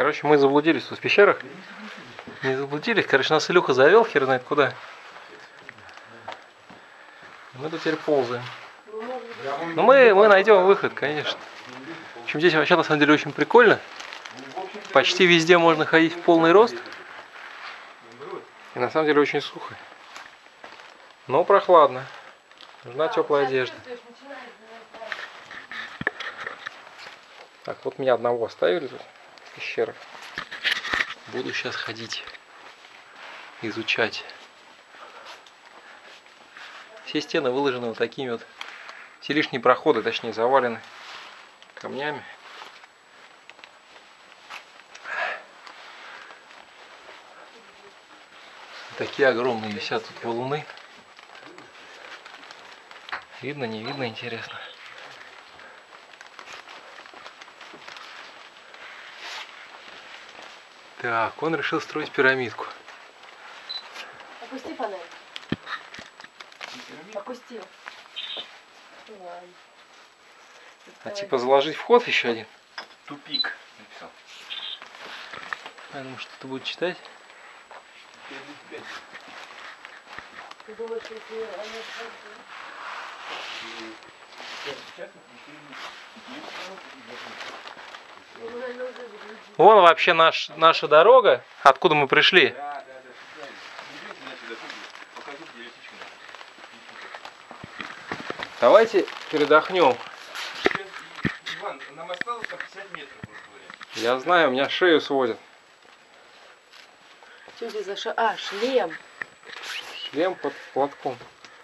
Короче, мы заблудились тут в пещерах. Не заблудились. Короче, нас Илюха завел, хер знает куда. Мы тут теперь ползаем. Но мы найдем выход, конечно. В общем, здесь вообще на самом деле очень прикольно. Почти везде можно ходить в полный рост. И на самом деле очень сухо. Но прохладно. Нужна теплая одежда. Так, вот меня одного оставили тут в пещерах. Буду сейчас ходить, изучать. Все стены выложены вот такими вот. Все лишние проходы, точнее, завалены камнями. Такие огромные висят тут валуны. Видно, не видно, интересно. Так, он решил строить пирамидку. Опусти фонарь. Опусти. А типа заложить вход еще один? Тупик написал. Я думаю, что-то будет читать. Ты думаешь, если Вон вообще наша дорога, откуда мы пришли. Давайте передохнем. Иван, нам осталось 50 метров. Я знаю, у меня шею сводит. Что здесь за шлем? А, шлем. Шлем под платком.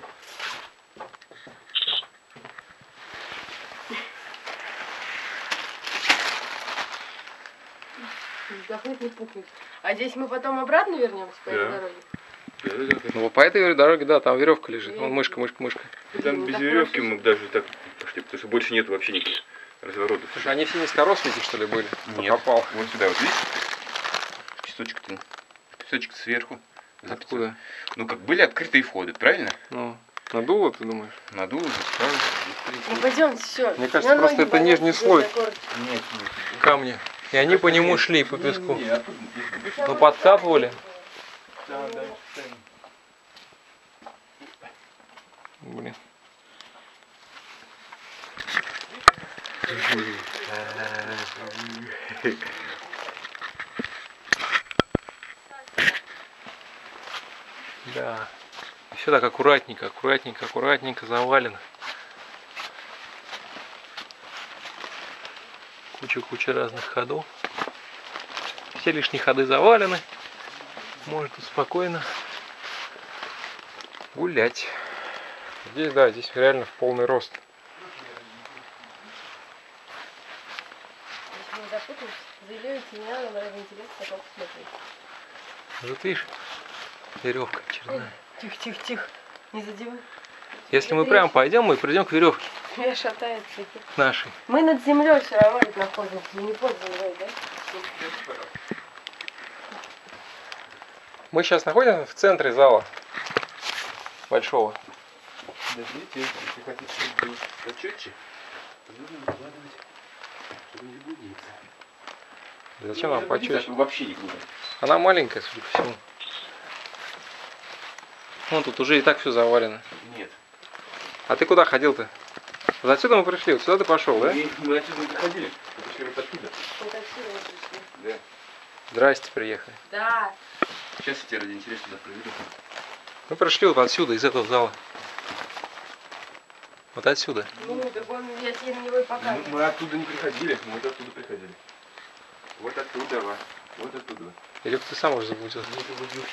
Вздохнуть, не пухнуть. А здесь мы потом обратно вернемся по этой дороге? Ну вот по этой дороге, да, там веревка лежит. Вон мышка. Там без веревки мы даже так пошли, потому что больше нет вообще никаких разворотов. Слушай, они все низкорослики, что ли, были? Нет. Попал. Вот сюда, вот видишь? Песочек-то. Песочек сверху. Откуда? Ну как были открытые входы, правильно? Ну, надуло, ты думаешь? Надуло, заставили. Ну пойдемте, все. Мне кажется, просто это нижний слой Нет. камня. И они по нему шли, по песку. Нет, Ну, подкапывали. Блин. Да. Все так аккуратненько завалено. Куча разных ходов. Все лишние ходы завалены. Можно тут спокойно гулять. Здесь, да, здесь реально в полный рост. Если не запутаешься, заявляете, не надо, но ради интереса потом посмотреть. Вот видишь, веревка очередная. Тихо. Не задевай. Если мы прямо пойдем, мы придем к веревке Меня шатается. нашей. Мы над землей все равно ведь находимся, не под землей, да? Мы сейчас находимся в центре зала большого. Подождите, если хотите, чтобы было почетче, то нужно выкладывать, чтобы не заблудиться. Зачем нам почетче? Вообще никуда. Она маленькая, судя по всему. Вон тут уже и так все завалено. Нет. А ты куда ходил-то? Вот отсюда мы пришли, вот сюда ты пошел, да? Мы отсюда не приходили. Мы пришли вот оттуда. Вот отсюда мы пришли. Да. Здрасте, приехали. Да. Сейчас я тебя ради интереса туда проведу. Мы пришли вот отсюда, из этого зала. Вот отсюда. Ну, так он, я тебе на него и показываю. Мы оттуда не приходили, мы вот оттуда приходили. Вот оттуда, вот оттуда. Или ты сам уже заблудился? Не заблудился.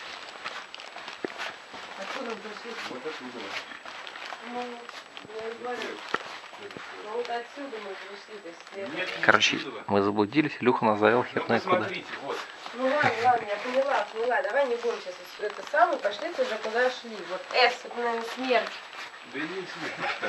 Откуда мы пришли? Вот оттуда. Ну, я и говорю. Ну, вот отсюда мы пришли, то есть слева. Нет, Короче, мы заблудились, Илюха нас завел хер знает куда. Смотрите, вот. Ну ладно, я поняла. Давай не будем сейчас это самое, пошли туда, куда шли. Вот С, это, наверное, смерть. Да и не смешно.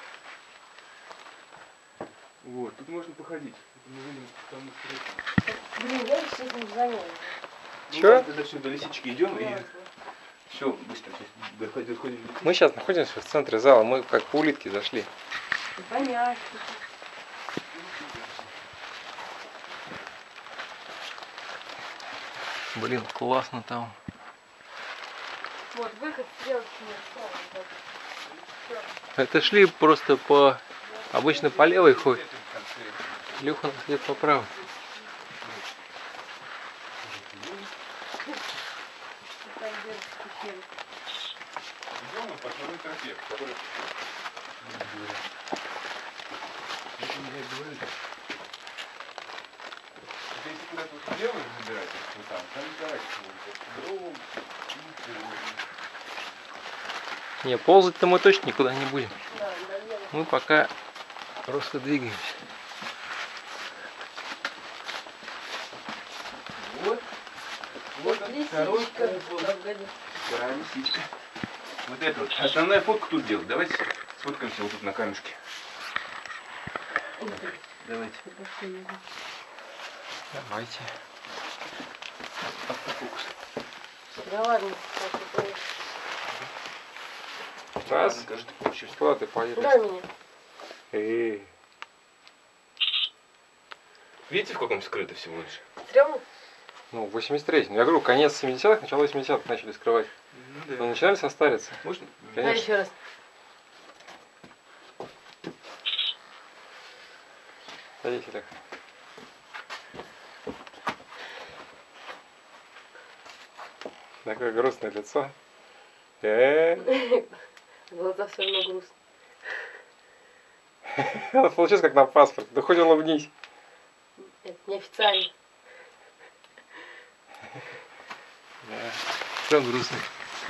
Вот, тут можно походить. Это мы выйдем к тому строительству. Блин, я еще этим занялась. Чё? Тогда все, до лисички идем и все, быстро доходим. Мы сейчас находимся в центре зала, мы как по улитке зашли. Понятно. Блин, классно там. Вот, выход стрелки нет. Это шли просто по... Обычно по левой ходит. Илюха нас идет по правой. Идем по основной тропе, которая... Если куда-то вот влево забирать, вот там карась будет. Не, ползать-то мы точно никуда не будем. Да, налево. Мы пока просто двигаемся. Вот. Вот второй Лисичка. купол. Погоди. Да, лисичка. Вот это вот. Основная фотка тут делать. Давайте сфоткаемся вот тут на камешке. Давайте. Давайте. Автофокус. Да ладно. Раз. Кажется, получилось. Куда ты поедешь? Дай меня. Эй. Видите, в каком скрыто всего лишь? Стрёмно? Ну, 83-й. Я говорю, конец 70-х, начало 80-х начали скрывать. Ну Но начинали состариться. Можно? Дай Конечно. еще раз. Садись, так. Такое грустное лицо. Глаза все равно грустные. Получилось как на паспорт. Да хоть улыбнись. Это неофициально. Да. Прям грустный.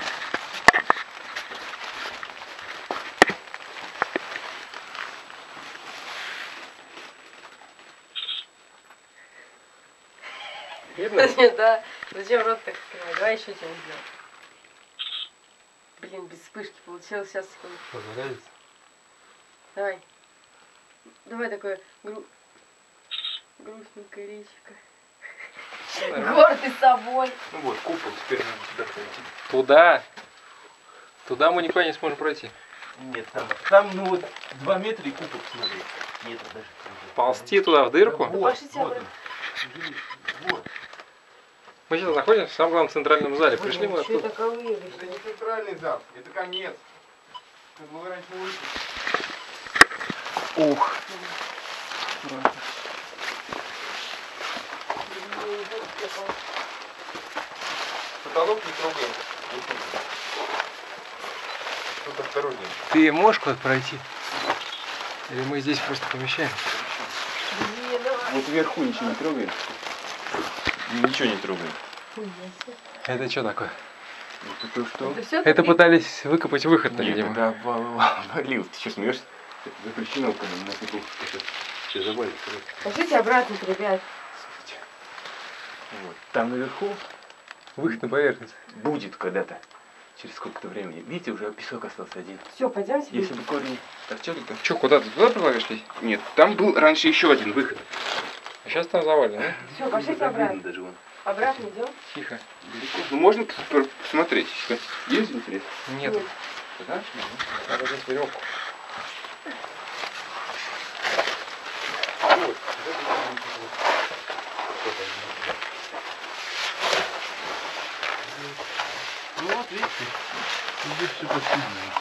Видно? Да. Зачем рот так открывать? Давай еще что-нибудь сделаем. Блин, без вспышки получилось. Сейчас, секунду. Понравится? Давай. Давай такое грустненькое речка. Гордый собой. Ну вот, купол, теперь надо сюда пройти. Туда. Туда мы никуда не сможем пройти. Нет, там ну вот 2 метра и купол, смотри. Нет, даже. Ползти туда в дырку. Вот, Пошлите вот обратно. он. Вот. Мы сейчас находимся в самом главном центральном зале. Пришли мы Что оттуда. таковые Это вышли? не центральный зал, это конец. Как мы раньше вышли. Ух. Потолок не трогаем. Тут осторожнее. Ты можешь куда-то пройти? Или мы здесь просто помещаем? Не, давай. Вот вверху ничего не трогаем. Ничего не трогаем. Это что такое? Вот это что? Это все Это пытались выкопать выход, Нет, видимо. это обвалил. Ты что, смеешься? Это запрещено, когда на петух. Сейчас забавится. Пошлите обратно, ребят. Вот. Там наверху Выход на поверхность. будет когда-то. Через сколько-то времени. Видите, уже песок остался один. Все, пойдемте. Если бы корни торчали, то... Че, куда ты? Туда предлагаешь лезть? Нет, там был раньше еще один выход. А сейчас там завалено, да? Все, пошлите Там видно обратно. даже вон. Обратно идем. Тихо. Далеко. Ну можно посмотреть. Есть интерес? Нет. Нет. Да? Надо взять веревку. Вот. Ну вот видите, здесь все посильно.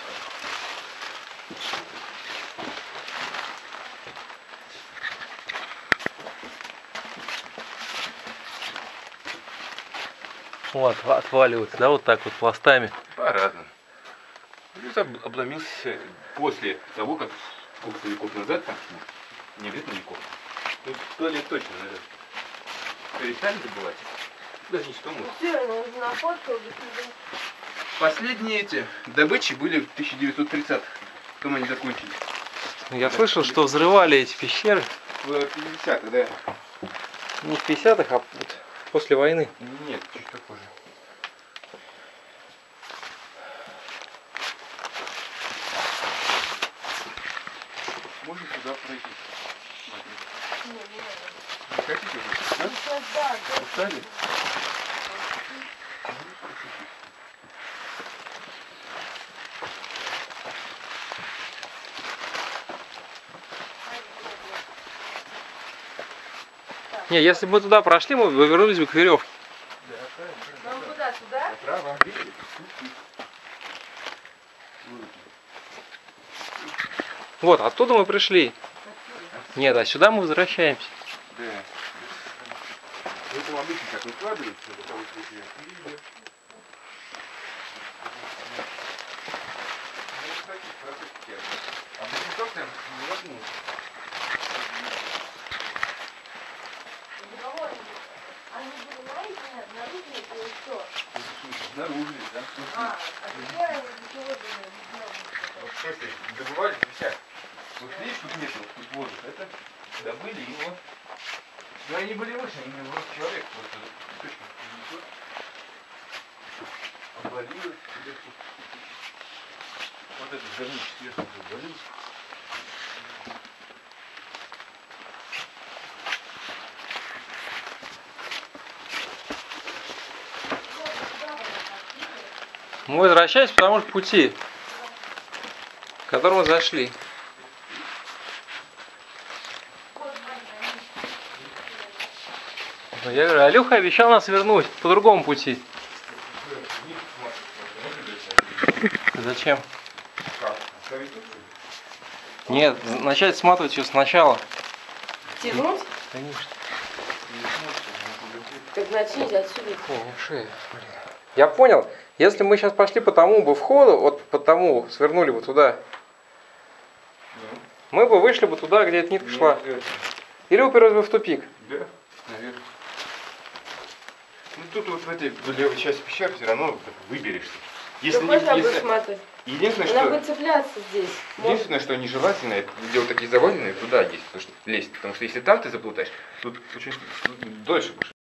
Вот, отваливается, да, вот так вот пластами. По-разному. Плюс обломился после того, как сколько веков назад, там, не видно веков. Тут 100 лет точно, наверное. Перестали добывать. Даже не 100, может. Все, на фотку. Последние эти добычи были в 1930-х. Потом они закончились. Я слышал, что взрывали эти пещеры В 50-х, да. не в 50-х, а вот после войны. Нет, чуть похоже. Можно сюда пройти. Смотри. Не хотите уже? Да? Сейчас, да, Устали? Не, если бы мы туда прошли, мы вернулись бы к веревке. Да, Вправо. Видите? Вот, оттуда мы пришли. Нет, а сюда мы возвращаемся. Да. Поэтому обычно как выкладывается, для того, чтобы я видел. А без доктора невозможно. Они были найдены, обнаружены или что? Обнаружили, да? А теперь они ничего не В смысле, добывали все. Вот видишь, тут нету, тут воздух. Это добыли его. Но они были выше, они в рост человека. Просто источник несет. Обвалилось. Вот этот говнище сверху обвалился. Мы возвращаемся по тому же пути, к которому зашли. Но я говорю, Алёха обещал нас вернуть по другому пути. Зачем? Как? Оставить тут? Нет, начать сматывать ее сначала. Тянуть? Конечно. Так начните отсюда. Я понял. Если мы сейчас пошли по тому бы входу, вот по тому свернули бы туда, мы бы вышли бы туда, где эта нитка шла. Или уперлись бы в тупик. Да, наверное. Ну тут вот в этой левой части пещеры все равно выберешься. Если Ты можно будешь если... смотреть? Единственное, Она что... будет цепляться здесь. Единственное, что нежелательно, это делать такие заваленные туда есть, потому что лезть. Потому что если там ты заплутаешь, тут очень дольше будешь.